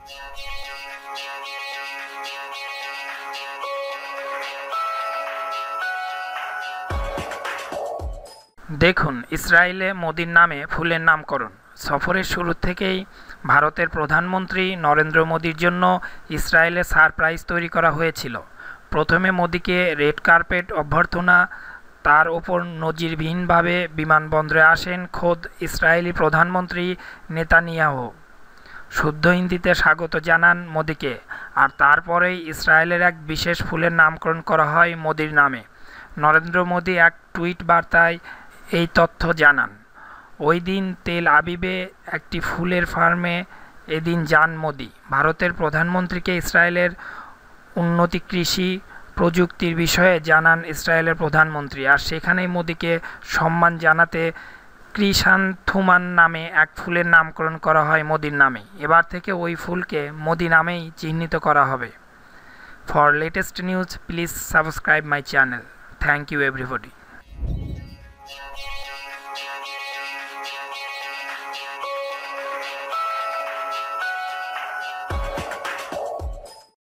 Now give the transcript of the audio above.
দেখুন, ইসরায়েলে মোদির নামে ফুলের নামকরণ। সফরের শুরু থেকেই ভারতের প্রধানমন্ত্রী নরেন্দ্র মোদির জন্য ইসরায়েলে সারপ্রাইজ তৈরি করা হয়েছিল। প্রথমে মোদিকে রেড কার্পেট অভ্যর্থনা, তার ওপর নজিরবিহীনভাবে বিমানবন্দরে আসেন খোদ ইসরায়েলি প্রধানমন্ত্রী নেতানিয়াহু। শুদ্ধ হিন্দিতে স্বাগত জানান মোদিকে, আর তারপরেই ইসরায়েলের এক বিশেষ ফুলের নামকরণ করা হয় মোদির নামে। নরেন্দ্র মোদি এক টুইট বার্তায় এই তথ্য জানান। ওই দিন তেল আবিবে একটি ফুলের ফার্মে এদিন যান মোদি। ভারতের প্রধানমন্ত্রীকে ইসরায়েলের উন্নতি কৃষি প্রযুক্তির বিষয়ে জানান ইসরায়েলের প্রধানমন্ত্রী, আর সেখানেই মোদিকে সম্মান জানাতে ক্রিসান্থুমান নামে এক ফুলের নামকরণ করা হয় মোদির নামে। এবার থেকে ওই ফুলকে মোদি নামেই চিহ্নিত করা হবে। For latest news please subscribe my channel. Thank you everybody.